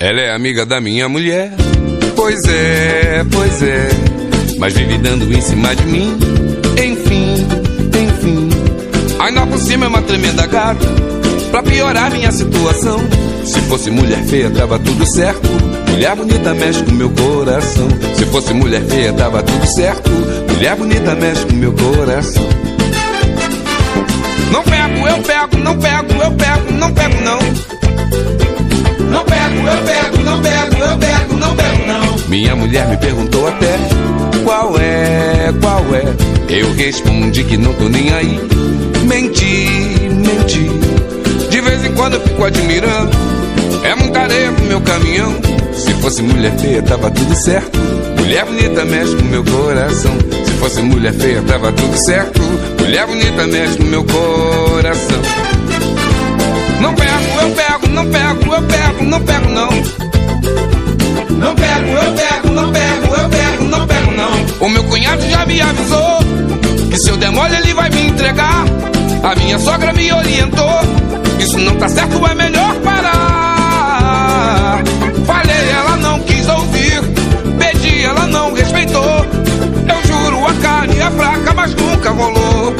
Ela é amiga da minha mulher. Pois é, mas vive dando em cima de mim. Enfim, ainda por cima é uma tremenda gata, pra piorar minha situação. Se fosse mulher feia tava tudo certo, mulher bonita mexe com meu coração. Se fosse mulher feia tava tudo certo, mulher bonita mexe com meu coração. Não pego, eu pego, não pego, eu pego, não pego não. Não pego, eu pego, não pego, eu pego, não pego não. Minha mulher me perguntou até qual é. Eu respondi que não tô nem aí. Menti. De vez em quando eu fico admirando, é muita areia pro meu caminhão. Se fosse mulher feia tava tudo certo, mulher bonita mexe com meu coração. Se fosse mulher feia tava tudo certo, mulher bonita mexe com meu coração. Não pego, eu pego, não pego, eu pego, não pego não. Não pego, eu pego, não pego, eu pego, não pego não. O meu cunhado já me avisou que se eu der mole ele vai me entregar. A minha sogra me orientou, isso não tá certo, é melhor parar. Falei, ela não quis ouvir, pedi, ela não respeitou. Eu juro, a carne é fraca, mas nunca rolou.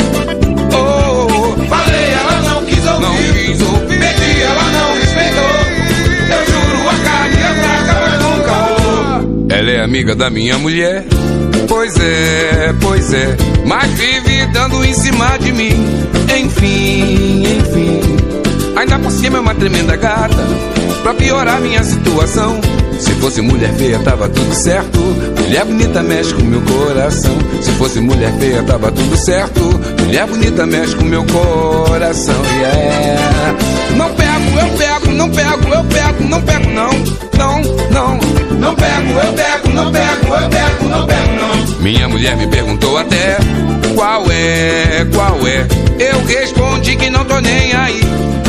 Falei, ela não quis ouvir, pedi, ela não respeitou. Eu juro, a carne é fraca, mas nunca rolou. Ela é amiga da minha mulher. Pois é, mas vive dando em cima de mim. Enfim, ainda por cima é uma tremenda gata, pra piorar minha situação. Se fosse mulher feia tava tudo certo, mulher bonita mexe com meu coração. Se fosse mulher feia tava tudo certo, mulher bonita mexe com meu coração. Yeah. Não pego, eu pego, não pego, eu pego, não pego não. Não pego, eu pego, não pego, eu pego, não pego não. Minha mulher me perguntou até qual é. Eu respondi que não tô nem aí.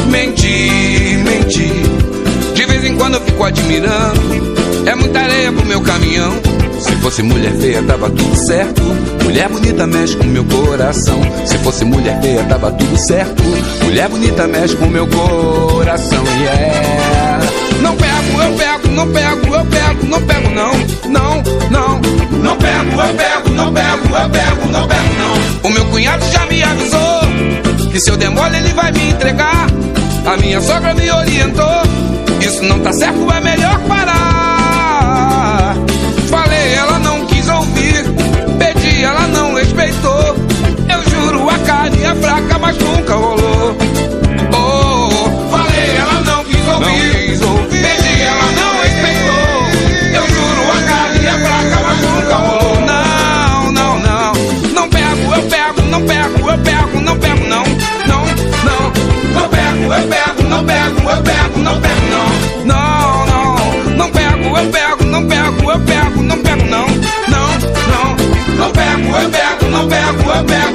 Menti. De vez em quando eu fico admirando, é muita areia pro meu caminhão. Se fosse mulher feia tava tudo certo, mulher bonita mexe com meu coração. Se fosse mulher feia tava tudo certo, mulher bonita mexe com meu coração. Yeah. Não pego, eu pego, não pego, eu pego, não pego não. Não pego, eu pego, não pego, eu pego, não pego não. O meu cunhado já me avisou que se eu der mole ele vai me entregar. A minha sogra me orientou, isso não tá certo, é melhor parar. Falei, ela não quis ouvir, pedi, ela não respeitou. Eu juro, a carne é fraca, mas nunca rolou. Falei, ela não quis ouvir, pedi, ela não respeitou. Eu juro, a carne é fraca, mas nunca rolou. Não pego, eu pego, não pego, eu pego, não pego não. Não pego, eu pego, não pego, eu pego, não pego não. Não pego, eu pego, não pego, eu pego, não pego não. Não pego, eu pego, não pego, eu pego.